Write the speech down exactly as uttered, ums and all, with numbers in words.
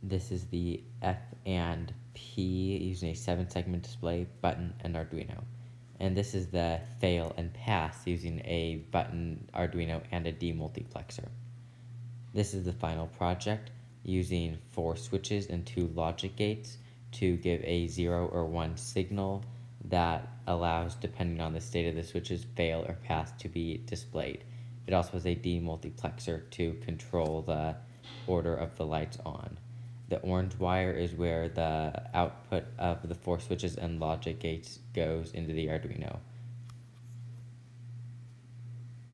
This is the F and P using a seven segment display, button, and Arduino. And this is the fail and pass using a button, Arduino, and a demultiplexer. This is the final project using four switches and two logic gates to give a zero or one signal that allows, depending on the state of the switches, fail or pass to be displayed. It also has a demultiplexer to control the order of the lights on. The orange wire is where the output of the four switches and logic gates goes into the Arduino.